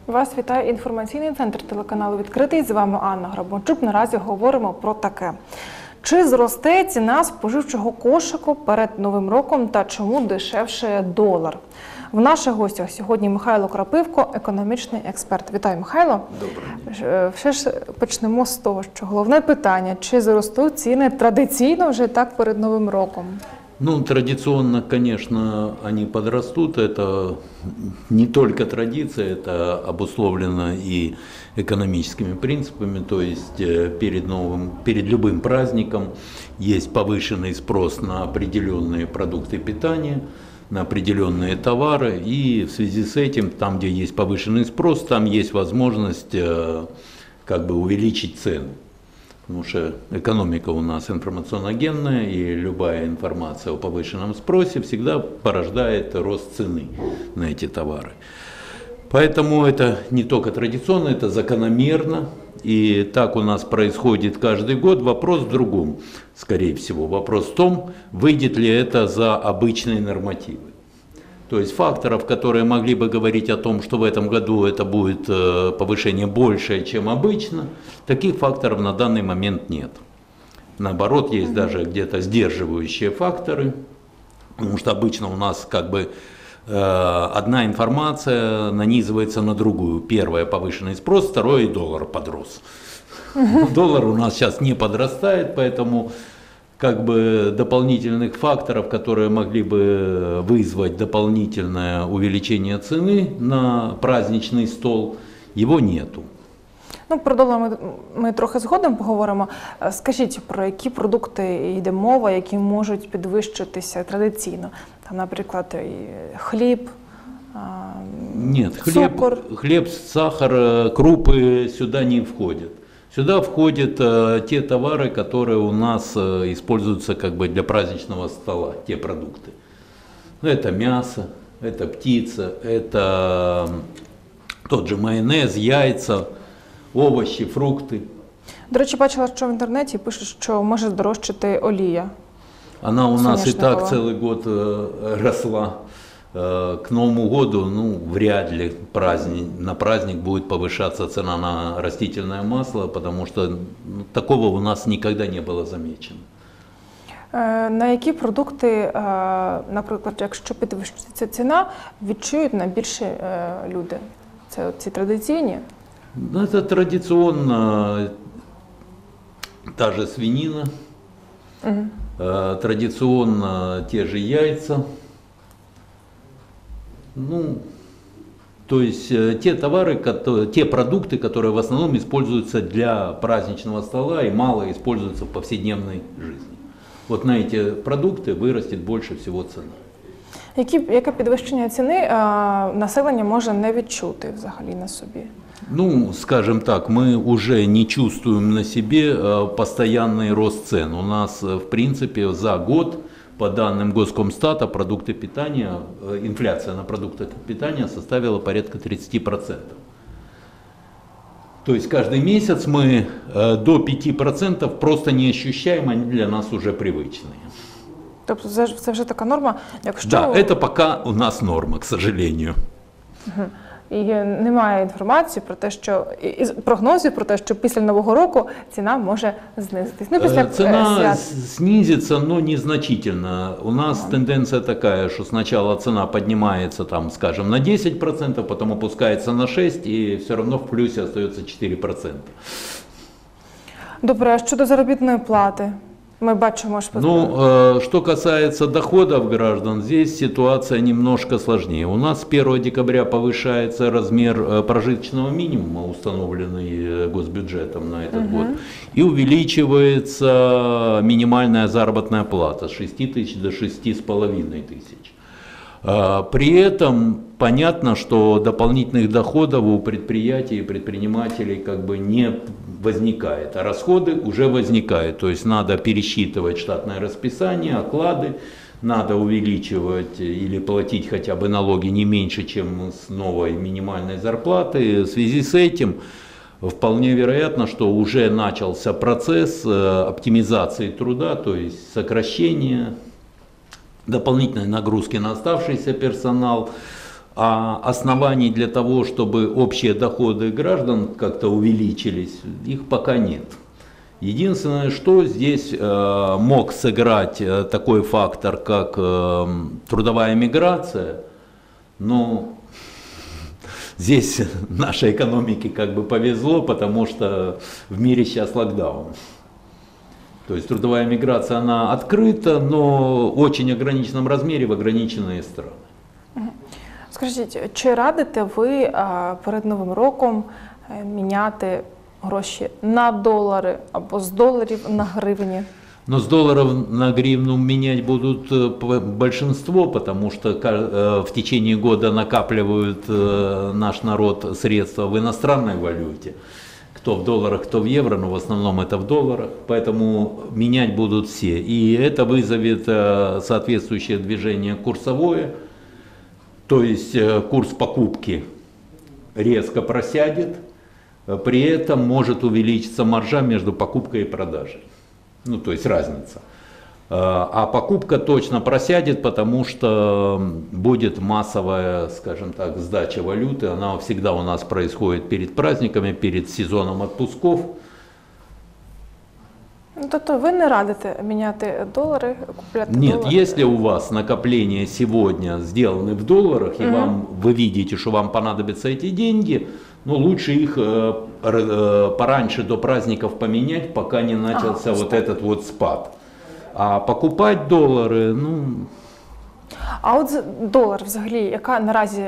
Вас вітає інформаційний центр телеканалу «Відкритий». З вами Анна Грабанчук. Наразі говоримо про таке. Чи зросте ціна споживчого кошику перед Новим роком та чому дешевше долар? В наших гостях сьогодні Михайло Крапивко, економічний експерт. Вітаю, Михайло. Добре. Все ж почнемо з того, що головне питання – чи зростуть ціни традиційно вже так перед Новим роком? Ну, традиционно, конечно, они подрастут. Это не только традиция, это обусловлено и экономическими принципами. То есть перед любым праздником есть повышенный спрос на определенные продукты питания, на определенные товары. И в связи с этим, там, где есть повышенный спрос, там есть возможность как бы увеличить цену. Потому что экономика у нас информационно-генная, и любая информация о повышенном спросе всегда порождает рост цены на эти товары. Поэтому это не только традиционно, это закономерно. И так у нас происходит каждый год. Вопрос в другом, скорее всего. Вопрос в том, выйдет ли это за обычные нормативы. То есть факторов, которые могли бы говорить о том, что в этом году это будет повышение большее, чем обычно, таких факторов на данный момент нет. Наоборот, есть даже где-то сдерживающие факторы, потому что обычно у нас как бы одна информация нанизывается на другую. Первое – повышенный спрос, второе – доллар подрос. Доллар у нас сейчас не подрастает, поэтому как бы дополнительных факторов, которые могли бы вызвать дополнительное увеличение цены на праздничный стол, его нету. Ну, про долар ми трохи згодом поговоримо. Скажіть, про які продукти йде мова, які можуть підвищитися традиційно? Там, наприклад, хліб, Нет, цукор. хлеб, сахар, крупы сюда не входят. Сюда входят те товары, которые у нас используются как бы для праздничного стола, те продукты. Это мясо, это птица, это тот же майонез, яйца, овощи, фрукты. До речі, бачила, що в інтернеті пишуть, що може здорожчати олія. Она у нас и так Соняшникова. целый год росла. К Новому году, ну, вряд ли на праздник будет повышаться цена на растительное масло, потому что такого у нас никогда не было замечено. На які продукти, наприклад, якщо підвищиться ціна, відчують найбільше люди? Це ці традиційні? Ну, это традиционно та же свинина, традиционно те же яйца. Ну, то есть те товары, те продукты, которые в основном используются для праздничного стола и мало используются в повседневной жизни. Вот на эти продукты вырастет больше всего цена. Яке підвищення ціни населення може не відчути взагалі на собі? Ну, скажем так, мы уже не чувствуем на себе постоянный рост цен. У нас, в принципе, за год, по данным Госкомстата, продукты питания, инфляция на продукты питания составила порядка 30%. То есть каждый месяц мы до 5% просто не ощущаем, они для нас уже привычные. Тобто це вже така норма, якщо... Да, это пока у нас норма, к сожалению. І немає інформації про те, що і прогнозів про те, що після Нового року ціна може знизитись. Ну, після цена свят. снизится, но незначительно. У нас тенденция такая, что сначала цена поднимается, там, скажем, на 10%, потом опускается на 6%, и все равно в плюсе остается 4%. Добре, а щодо заробітної плати? Мы бачимо, что... Ну, что касается доходов граждан, здесь ситуация немножко сложнее. У нас с 1 декабря повышается размер прожиточного минимума, установленный госбюджетом на этот год, и увеличивается минимальная заработная плата с 6 тысяч до 6,5 тысяч. При этом понятно, что дополнительных доходов у предприятий и предпринимателей как бы не возникает, а расходы уже возникают. То есть надо пересчитывать штатное расписание, оклады, надо увеличивать или платить хотя бы налоги не меньше, чем с новой минимальной зарплаты. В связи с этим вполне вероятно, что уже начался процесс оптимизации труда, то есть сокращения, дополнительной нагрузки на оставшийся персонал, А оснований для того, чтобы общие доходы граждан как-то увеличились, их пока нет. Единственное, что здесь мог сыграть такой фактор, как трудовая миграция, но здесь нашей экономике как бы повезло, потому что в мире сейчас локдаун. То есть трудовая миграция, она открыта, но в очень ограниченном размере в ограниченные страны. Скажіть, чи радите ви перед Новим роком міняти гроші на долари або з доларів на гривні? Но с долларов на гривну менять будут большинство, потому что в течение года накапливают наш народ средства в иностранной валюте. Кто в долларах, кто в евро, но в основном это в долларах. Поэтому менять будут все. И это вызовет соответствующее движение курсовое. То есть курс покупки резко просядет, при этом может увеличиться маржа между покупкой и продажей. Ну, то есть разница. А покупка точно просядет, потому что будет массовая, скажем так, сдача валюты. Она всегда у нас происходит перед праздниками, перед сезоном отпусков. Тобто ви не радите міняти долари, купляти Нет, долари? если у вас накопления сегодня сделаны в долларах, и вы видите, что вам понадобятся эти деньги, ну, лучше их пораньше до праздников поменять, пока не начался вот этот вот спад. А покупать доллары, ну... А от долар взагалі, яка наразі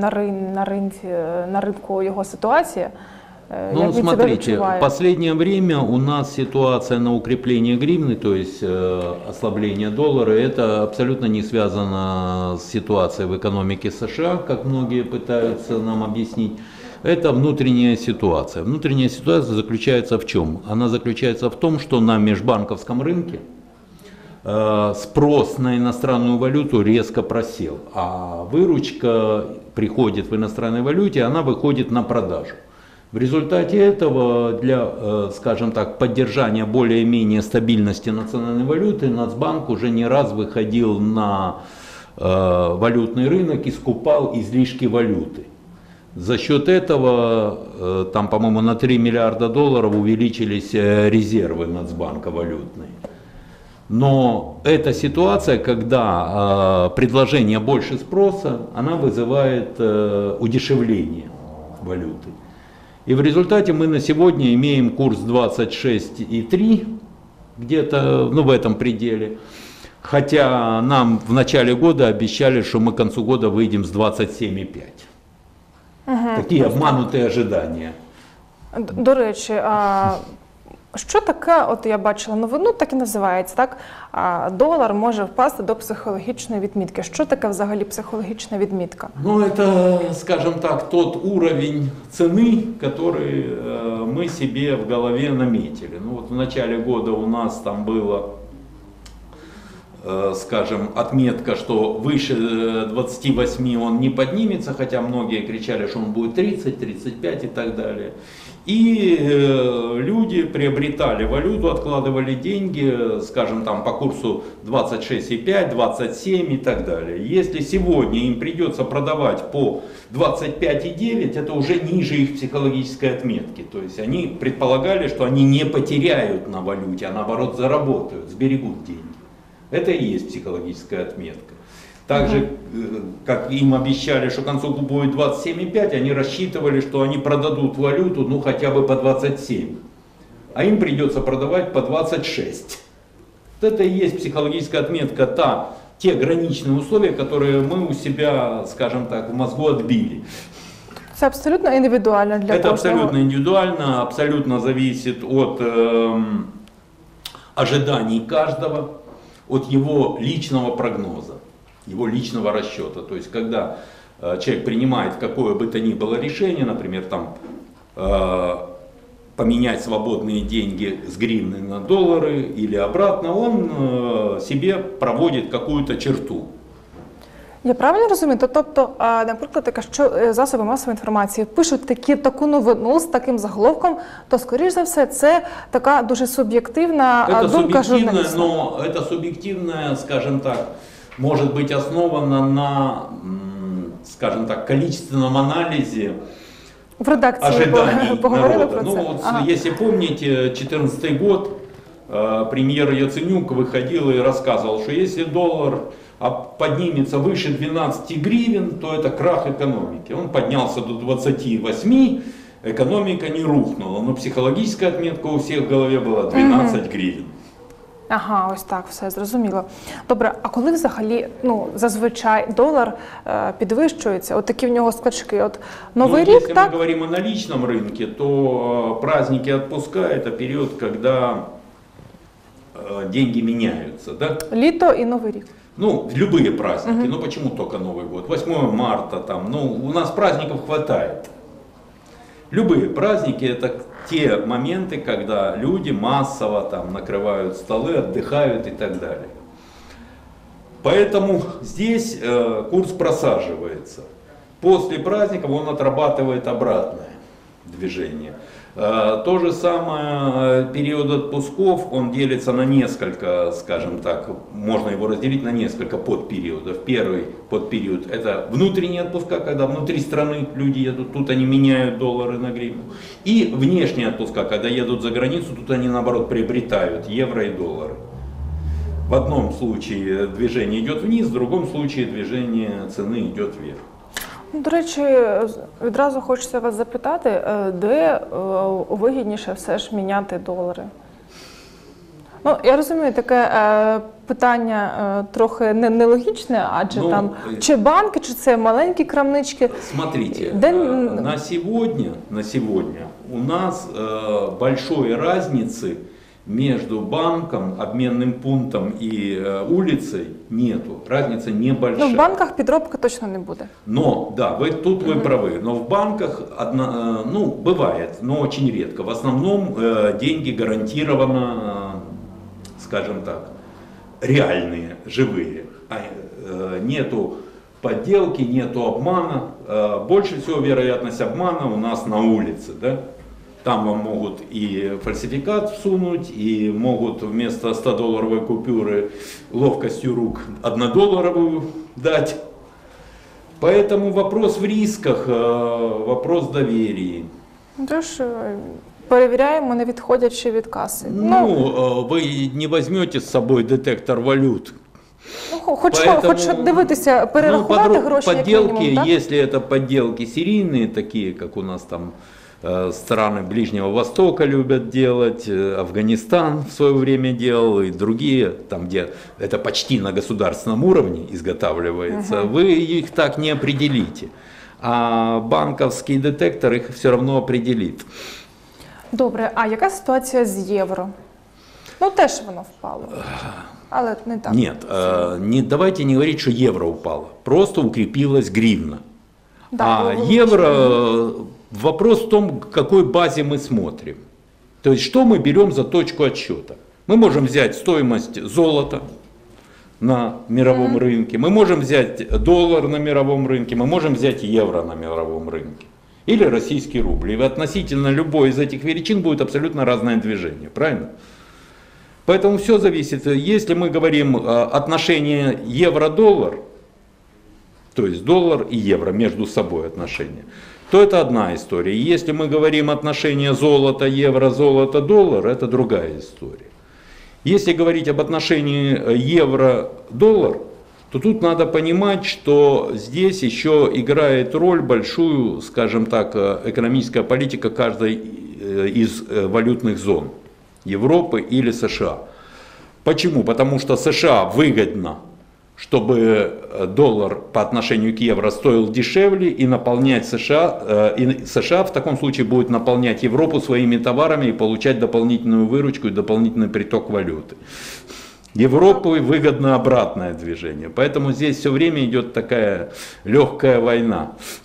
на ринку його ситуація? Ну, Як він себе смотрите, відчуває? в последнее время у нас ситуация на укрепление гривны, то есть ослабление доллара, это абсолютно не связано с ситуацией в экономике США, как многие пытаются нам объяснить. Это внутренняя ситуация. Внутренняя ситуация заключается в чем? Она заключается в том, что на межбанковском рынке спрос на иностранную валюту резко просел, а выручка приходит в иностранной валюте, она выходит на продажу. В результате этого для, скажем так, поддержания более-менее стабильности национальной валюты Нацбанк уже не раз выходил на валютный рынок и скупал излишки валюты. За счет этого, там, по-моему, на 3 миллиарда долларов увеличились резервы Нацбанка валютные. Но эта ситуация, когда предложение больше спроса, она вызывает удешевление валюты. И в результате мы на сегодня имеем курс 26,3, где-то, ну, в этом пределе. Хотя нам в начале года обещали, что мы к концу года выйдем с 27,5. Такі обмануті ожидання. До речі, що таке, от я бачила новину, так і називається, так? Долар може впасти до психологічної відмітки. Що таке взагалі психологічна відмітка? Ну, это, скажем так, тот уровень цены, который мы себе в голове наметили. Ну, вот в начале года у нас там было, скажем, отметка, что выше 28 он не поднимется, хотя многие кричали, что он будет 30, 35 и так далее. И люди приобретали валюту, откладывали деньги, скажем, там по курсу 26,5, 27 и так далее. Если сегодня им придется продавать по 25,9, это уже ниже их психологической отметки. То есть они предполагали, что они не потеряют на валюте, а наоборот заработают, сберегут деньги. Это и есть психологическая отметка. Так же, как им обещали, что к концу будет 27,5, они рассчитывали, что они продадут валюту, ну, хотя бы по 27. А им придется продавать по 26. Вот это и есть психологическая отметка, те граничные условия, которые мы у себя, скажем так, в мозгу отбили. Це абсолютно індивідуально для Это кожного. абсолютно индивидуально, абсолютно зависит от ожиданий каждого, от его личного прогноза, его личного расчета. То есть, когда человек принимает какое бы то ни было решение, например, там, поменять свободные деньги с гривны на доллары или обратно, он себе проводит какую-то черту. Я правильно розумію? Тобто, наприклад, якщо засоби масової інформації пишуть таку новину з таким заголовком, то, скоріш за все, це така дуже суб'єктивна думка журналіста. Но это субъективное, скажем так, может быть основано на скажем так, количественном анализе В редакції ожиданий поговорили народа. про Ну, це. вот, Ага. если помните, 2014 год, премьер Яценюк выходил и рассказывал, что если доллар поднимется выше 12 гривен, то это крах экономики. Он поднялся до 28, экономика не рухнула, но психологическая отметка у всех в голове была 12 гривен. Ага, ось так, все зрозуміло. Добре, а коли взагалі, зазвичай долар підвищується, от такі в нього скачки, от Новий рік, Если мы так? говорим о наличном рынке, то праздники отпуска это период, когда деньги меняются, да? Літо і Новий рік. Ну, любые праздники, ну почему только Новый год? 8 марта там, ну у нас праздников хватает. Любые праздники это те моменты, когда люди массово там накрывают столы, отдыхают и так далее. Поэтому здесь курс просаживается. После праздников он отрабатывает обратное движение. То же самое период отпусков, он делится на несколько, скажем так, можно его разделить на несколько подпериодов. Первый подпериод это внутренние отпуска, когда внутри страны люди едут, тут они меняют доллары на гривну. И внешние отпуска, когда едут за границу, тут они наоборот приобретают евро и доллары. В одном случае движение идет вниз, в другом случае движение цены идет вверх. До речі, відразу хочеться вас запитати, де вигідніше все ж міняти долари? Ну, я розумію, таке питання трохи нелогічне, адже там чи банки, чи це маленькі крамнички. Смотрите, на сегодня у нас большой разницы между банком, обменным пунктом и улицей нету. Разница небольшая. Ну, в банках підробки точно не буде. Но, да, вы правы, но в банках, бывает, но очень редко. В основном деньги гарантированно, скажем так, реальные, живые. Нету подделки, нету обмана. Больше всего вероятность обмана у нас на улице, да? Там вам могут и фальсификат всунуть, и могут вместо 100-долларовой купюры ловкостью рук 1-долларовую дать. Поэтому вопрос в рисках, вопрос в доверии. Тож перевіряємо, не відходячи від каси. Вы не возьмете с собой детектор валют. Хоч дивитися, перерахувати гроші, як мінімум, так? Если это подделки серийные, такие, как у нас там страны Ближнего Востока любят делать, Афганистан в свое время делал и другие, там где это почти на государственном уровне изготавливается, вы их так не определите. А банковский детектор их все равно определит. Добре, а яка ситуація з євро? Ну теж воно впало, але не так. Нет, давайте не говорить, что евро упало, просто укрепилась гривна. Да, а евро... Вопрос в том, к какой базе мы смотрим. То есть, что мы берем за точку отсчета. Мы можем взять стоимость золота на мировом рынке, мы можем взять доллар на мировом рынке, мы можем взять евро на мировом рынке. Или российский рубль. И относительно любой из этих величин будет абсолютно разное движение. Правильно? Поэтому все зависит. Если мы говорим отношение евро-доллар, то есть доллар и евро между собой отношения, то это одна история. Если мы говорим отношение золота, евро, золото, доллар, это другая история. Если говорить об отношении евро-доллар, то тут надо понимать, что здесь еще играет роль большую, скажем так, экономическая политика каждой из валютных зон Европы или США. Почему? Потому что США выгодно, чтобы доллар по отношению к евро стоил дешевле и наполнять США, и США в таком случае будет наполнять Европу своими товарами и получать дополнительную выручку и дополнительный приток валюты. Европе выгодно обратное движение, поэтому здесь все время идет такая легкая война.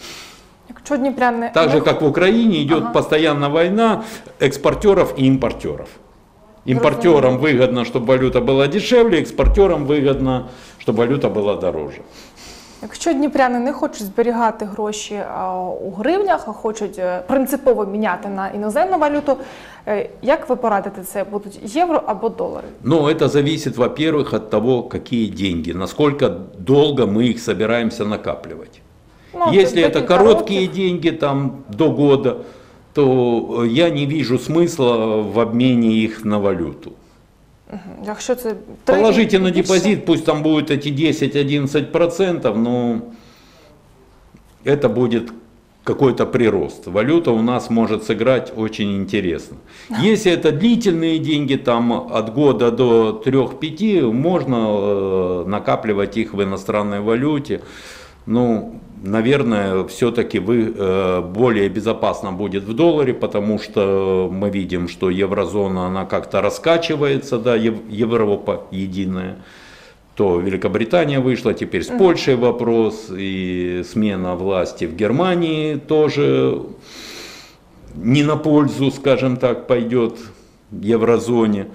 Так же, как в Украине идет постоянно война экспортеров и импортеров. Импортерам выгодно, чтобы валюта была дешевле, експортерам вигідно, щоб валюта була дорожче. Якщо дніпряни не хочуть зберігати гроші у гривнях, а хочуть принципово міняти на іноземну валюту, як ви порадите це? Будуть євро або долари? Ну, это зависит, во-первых, от того, какие деньги, насколько долго мы их собираемся накапливать. Ну, Если это декілька короткие років. деньги, там, до года, то я не вижу смысла в обмене их на валюту. Якщо це 3 Положите і на більше, депозит, пусть там будет эти 10-11%, но это будет какой-то прирост. Валюта у нас может сыграть очень интересно. Если это длительные деньги, там от года до 3-5, можно накапливать их в иностранной валюте. Ну, наверное, все-таки более безопасно будет в долларе, потому что мы видим, что еврозона, она как-то раскачивается, да, Европа единая. То Великобритания вышла, теперь с Польшей вопрос, и смена власти в Германии тоже не на пользу, скажем так, пойдет еврозоне.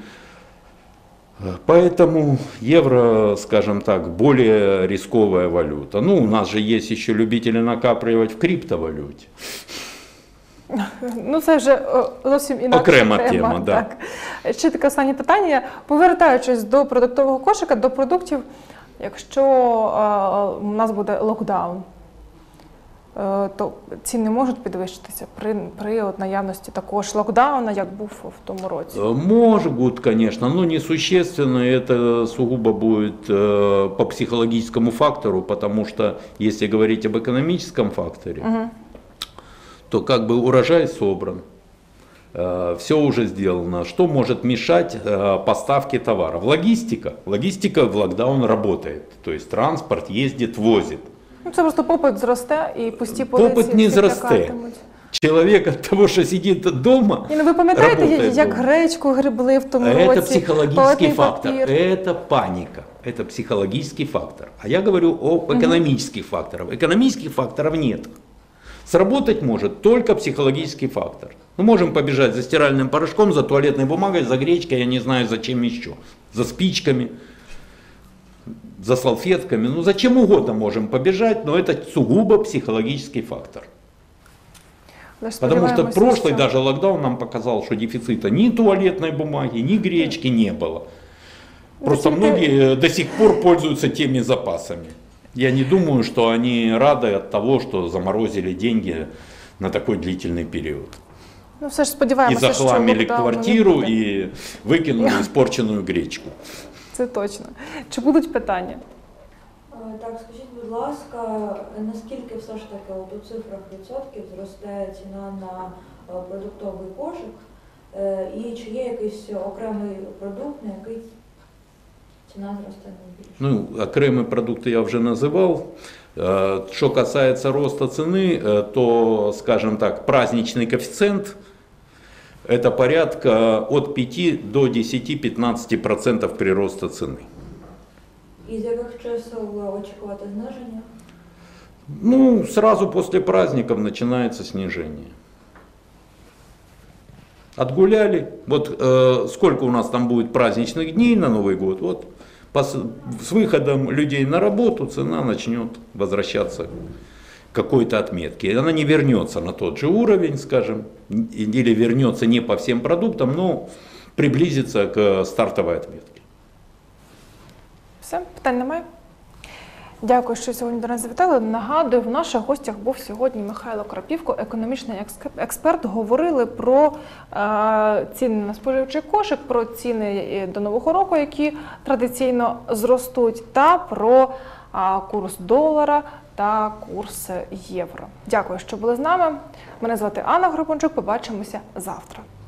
Поэтому евро, скажем так, более рисковая валюта. Ну, у нас же есть еще любители накапливать в криптовалюте. Ну, це вже зовсім інакша Окрема тема, да. Так. Ще таке останнє питання. Повертаючись до продуктового кошика, до продуктів, якщо у нас буде локдаун, то ціни можуть підвищитися при наявності такого ж локдауна, як був в тому році? Могут, конечно, но несущественно. Это сугубо будет по психологическому фактору, потому что если говорить об экономическом факторе, то как бы урожай собран, все уже сделано. Что может мешать поставке товаров? Логистика в локдаун работает. То есть транспорт ездит, возит. Ну, це просто попит зросте і пусті полиці Попит не всі зросте. чекатимуть. Человек от того, что сидит дома, І, ну, ви пам'ятаєте, работает як дома. гречку гребли в тому Это році? психологический туалетний фактор, папір. это паника, это психологический фактор. А я говорю об экономических факторах. Экономических факторов нет. Сработать может только психологический фактор. Мы можем побежать за стиральным порошком, за туалетной бумагой, за гречкой, я не знаю зачем еще, за спичками, за салфетками, ну зачем угодно можем побежать, но это сугубо психологический фактор. Лише Потому что сподіваємося, прошлый що- даже локдаун нам показал, что дефицита ни туалетной бумаги, ни гречки не было. Просто только- многие до сих пор пользуются теми запасами. Я не думаю, что они рады от того, что заморозили деньги на такой длительный период. Ну, все ж И сподіваємося, що захламили локдауну не квартиру буде. и выкинули испорченную гречку. Це точно. Чи будуть питання? Так, скажіть, будь ласка, наскільки все ж таки от у цифрах відсотків зросте ціна на продуктовий кошик, і чи є якийсь окремий продукт, на який ціна зросте найбільше? Ну, окремые продукты я уже называл. Что касается роста цены, то, скажем так, праздничный коэффициент – это порядка от 5 до 10-15% прироста цены. І з яких чисел очікувати зниження? Ну, сразу после праздников начинается снижение. Отгуляли. Вот сколько у нас там будет праздничных дней на Новый год, вот с выходом людей на работу цена начнет возвращаться к какой-то отметке. Она не вернется на тот же уровень, скажем, или вернется не по всем продуктам, но приблизится к стартовой отметке. Все, питань немає? Дякую, що сьогодні до нас завітали. Нагадую, в наших гостях був сьогодні Михайло Крапівко, економічний експерт. Говорили про ціни на споживчий кошик, про ціни до Нового року, які традиційно зростуть, та про курс долара та курс євро. Дякую, що були з нами. Мене звати Анна Гребенчук. Побачимося завтра.